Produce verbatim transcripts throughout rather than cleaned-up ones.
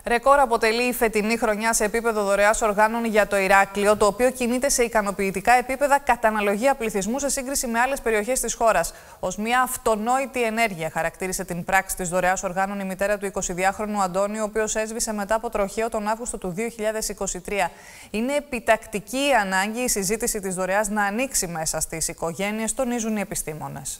Ρεκόρ αποτελεί η φετινή χρονιά σε επίπεδο δωρεάς οργάνων για το Ηράκλειο, το οποίο κινείται σε ικανοποιητικά επίπεδα κατά αναλογία πληθυσμού σε σύγκριση με άλλες περιοχές της χώρας. Ως μια αυτονόητη ενέργεια, χαρακτήρισε την πράξη της δωρεάς οργάνων η μητέρα του εικοσιδυάχρονου Αντώνη, ο οποίος έσβησε μετά από τροχαίο τον Αύγουστο του δύο χιλιάδες είκοσι τρία. Είναι επιτακτική η ανάγκη η συζήτηση της δωρεάς να ανοίξει μέσα στις οικογένειες, τονίζουν οι επιστήμονες.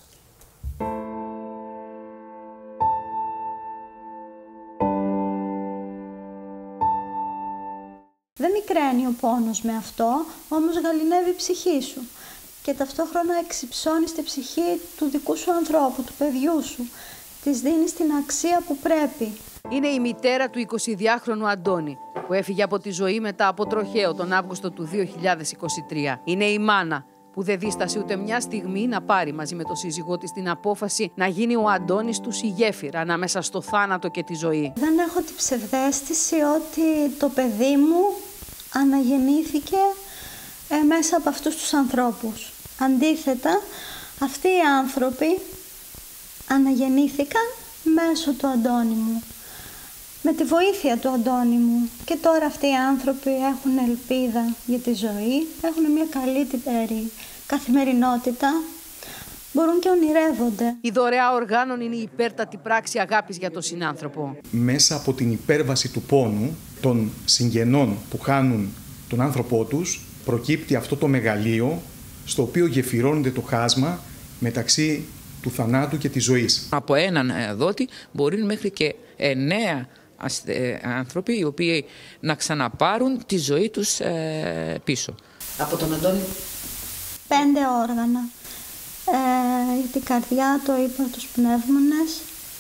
Δεν μικραίνει ο πόνος με αυτό, όμως γαληνεύει η ψυχή σου και ταυτόχρονα εξυψώνεις τη ψυχή του δικού σου ανθρώπου, του παιδιού σου. Της δίνεις την αξία που πρέπει. Είναι η μητέρα του εικοσιδυάχρονου Αντώνη, που έφυγε από τη ζωή μετά από τροχαίο τον Αύγουστο του δύο χιλιάδες είκοσι τρία. Είναι η μάνα που δεν δίστασε ούτε μια στιγμή να πάρει μαζί με τον σύζυγό της την απόφαση να γίνει ο Αντώνης τους η γέφυρα ανάμεσα στο θάνατο και τη ζωή. Δεν έχω την ψευδαίσθηση ότι το παιδί μου αναγεννήθηκε ε, μέσα από αυτούς τους ανθρώπους. Αντίθετα, αυτοί οι άνθρωποι αναγεννήθηκαν μέσω του Αντώνη μου, με τη βοήθεια του Αντώνη μου. Και τώρα αυτοί οι άνθρωποι έχουν ελπίδα για τη ζωή, έχουν μια καλύτερη καθημερινότητα, μπορούν και ονειρεύονται. Η δωρεά οργάνων είναι η υπέρτατη πράξη αγάπης για τον συνάνθρωπο. Μέσα από την υπέρβαση του πόνου των συγγενών που χάνουν τον άνθρωπό τους, προκύπτει αυτό το μεγαλείο στο οποίο γεφυρώνεται το χάσμα μεταξύ του θανάτου και της ζωής. Από έναν δότη μπορεί μέχρι και εννέα άνθρωποι οι οποίοι να ξαναπάρουν τη ζωή τους πίσω. Από τον Αντώνη. Πέντε όργανα. Ε, την καρδιά, το ύπαρ, τους πνεύμονες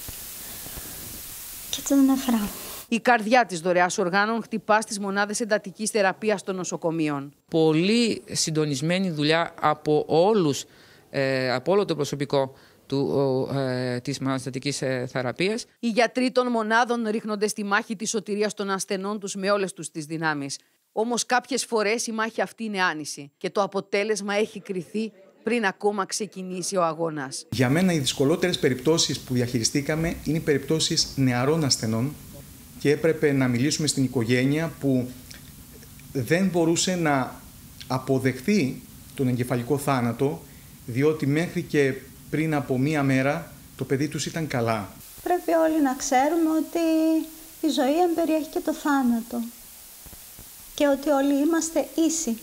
και τα νεφρά. Η καρδιά της δωρεάς οργάνων χτυπά στις μονάδες εντατικής θεραπείας των νοσοκομείων. Πολύ συντονισμένη δουλειά από, όλους, ε, από όλο το προσωπικό του, ε, της μοναδικής ε, θεραπείας. Οι γιατροί των μονάδων ρίχνονται στη μάχη της σωτηρίας των ασθενών τους με όλες τους τις δυνάμεις. Όμως κάποιες φορές η μάχη αυτή είναι άνηση και το αποτέλεσμα έχει κριθεί πριν ακόμα ξεκινήσει ο αγώνας. Για μένα οι δυσκολότερες περιπτώσεις που διαχειριστήκαμε είναι οι περιπτώσεις νεαρών ασθενών και έπρεπε να μιλήσουμε στην οικογένεια που δεν μπορούσε να αποδεχθεί τον εγκεφαλικό θάνατο, διότι μέχρι και πριν από μία μέρα το παιδί τους ήταν καλά. Πρέπει όλοι να ξέρουμε ότι η ζωή εμπεριέχει και το θάνατο και ότι όλοι είμαστε ίσοι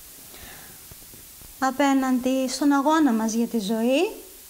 απέναντι στον αγώνα μας για τη ζωή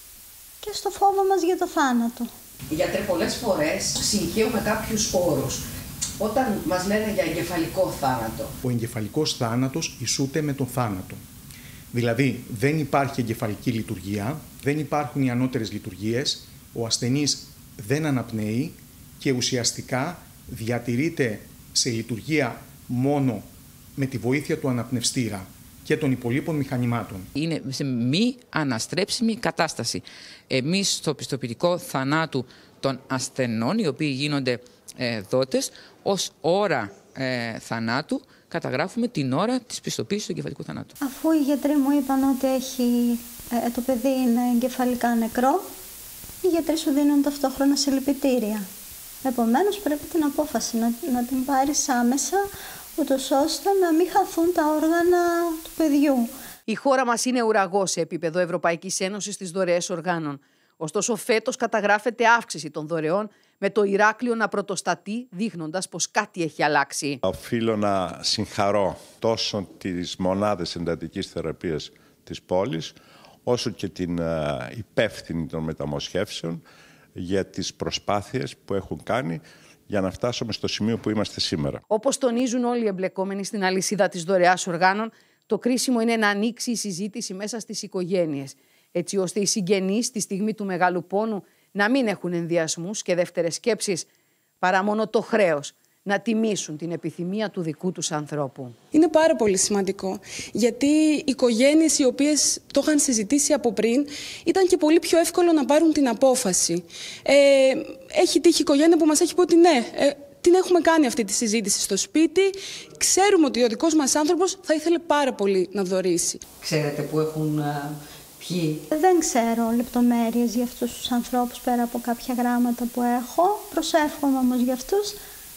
και στο φόβο μας για το θάνατο. Οι γιατροί πολλές φορές συγχαίουμε κάποιους όρους όταν μας λένε για εγκεφαλικό θάνατο. Ο εγκεφαλικός θάνατος ισούται με τον θάνατο. Δηλαδή δεν υπάρχει εγκεφαλική λειτουργία, δεν υπάρχουν οι ανώτερες λειτουργίες, ο ασθενής δεν αναπνέει και ουσιαστικά διατηρείται σε λειτουργία μόνο με τη βοήθεια του αναπνευστήρα και των υπολείπων μηχανημάτων. Είναι σε μη αναστρέψιμη κατάσταση. Εμείς στο πιστοποιητικό θανάτου των ασθενών, οι οποίοι γίνονται ε, δότες, ως ώρα ε, θανάτου καταγράφουμε την ώρα της πιστοποίησης του εγκεφαλικού θανάτου. Αφού οι γιατροί μου είπαν ότι έχει, ε, το παιδί είναι εγκεφαλικά νεκρό, οι γιατροί σου δίνουν ταυτόχρονα συλληπιτήρια. Επομένως πρέπει την απόφαση να, να την πάρεις άμεσα, ούτως ώστε να μην χαθούν τα όργανα του παιδιού. Η χώρα μας είναι ουραγός σε επίπεδο Ευρωπαϊκής Ένωσης στις δωρεές οργάνων. Ωστόσο, φέτος καταγράφεται αύξηση των δωρεών, με το Ηράκλειο να πρωτοστατεί, δείχνοντας πως κάτι έχει αλλάξει. Οφείλω να συγχαρώ τόσο τις μονάδες εντατικής θεραπείας της πόλης, όσο και την υπεύθυνη των μεταμοσχεύσεων για τις προσπάθειες που έχουν κάνει για να φτάσουμε στο σημείο που είμαστε σήμερα. Όπως τονίζουν όλοι οι εμπλεκόμενοι στην αλυσίδα της δωρεάς οργάνων, το κρίσιμο είναι να ανοίξει η συζήτηση μέσα στις οικογένειες, έτσι ώστε οι συγγενείς στη στιγμή του μεγάλου πόνου να μην έχουν ενδιασμούς και δεύτερες σκέψεις, παρά μόνο το χρέος να τιμήσουν την επιθυμία του δικού τους ανθρώπου. Είναι πάρα πολύ σημαντικό, γιατί οι οικογένειες οι οποίες το είχαν συζητήσει από πριν ήταν και πολύ πιο εύκολο να πάρουν την απόφαση. Ε, έχει τύχει η οικογένεια που μας έχει πει ότι ναι, ε, την έχουμε κάνει αυτή τη συζήτηση στο σπίτι, ξέρουμε ότι ο δικός μας άνθρωπος θα ήθελε πάρα πολύ να δωρήσει. Ξέρετε που έχουν... Ποιοι? Δεν ξέρω λεπτομέρειες για αυτούς τους ανθρώπους πέρα από κάποια γράμματα που έχω. Προσεύχομαι όμως για αυτούς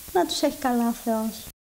να τους έχει καλά ο Θεός.